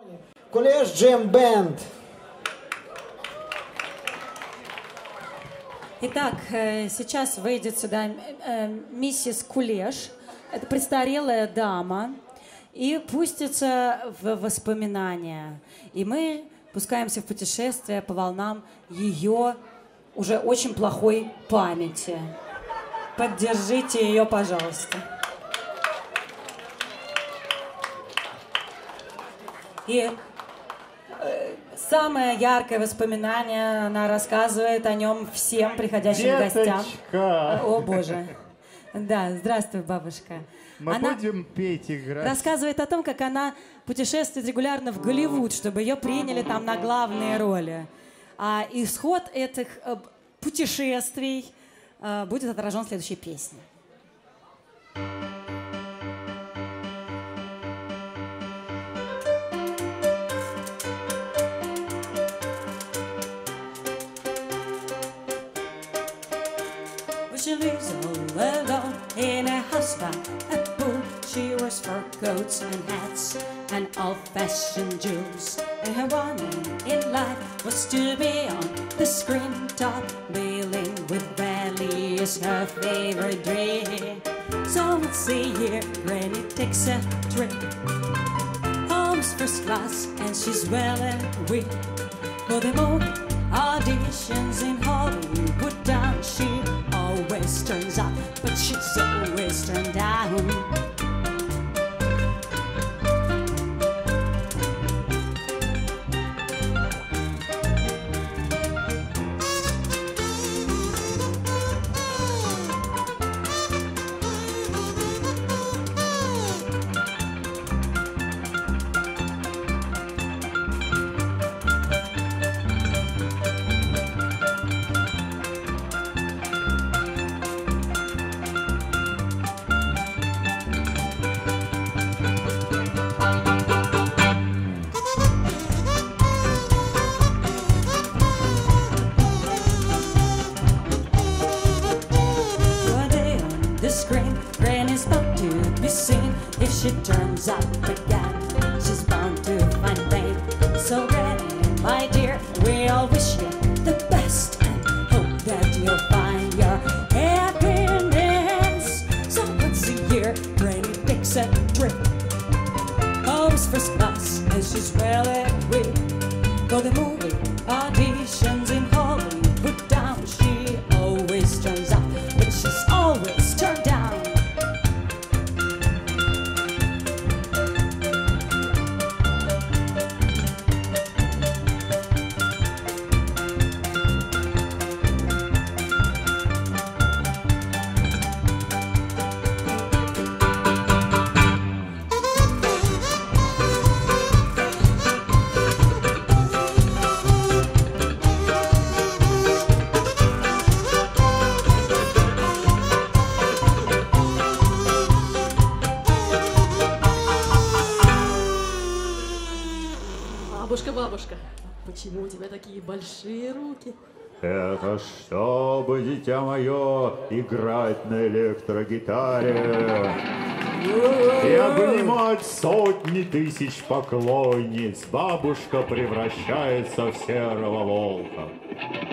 KULESH Jam Band. Итак, сейчас выйдет сюда миссис Кулеш, это престарелая дама, и пустится в воспоминания. И мы пускаемся в путешествие по волнам ее уже очень плохой памяти. Поддержите ее, пожалуйста. И самое яркое воспоминание, она рассказывает о нем всем приходящим гостям. О, Боже. Да, здравствуй, бабушка. Мы будем петь, играть. Рассказывает о том, как она путешествует регулярно в Голливуд, чтобы ее приняли там на главные роли. А исход этих путешествий будет отражен в следующей песне. She lives all alone in a house by a pool. She wears fur coats and hats and old-fashioned jewels. And her one aim in life was to be on the screen top. Billing with Valley is her favorite dream. So once a year, Granny takes a trip. Home's first class and she's well and weak. For the movie auditions in Hollywood town, she always turns up, but she's always turned down. Granny's bound to be seen. If she turns up again, she's bound to find pain. So Granny, my dear, we all wish you the best and hope that you'll find your happiness. So once a year, Granny takes a trip. Home's first class and she's well equipped. For the movie auditions in Hollywood town, she always turns up, but she's always turned down. Бабушка, почему у тебя такие большие руки? Это чтобы, дитя мое, играть на электрогитаре и обнимать сотни тысяч поклонниц. Бабушка превращается в серого волка.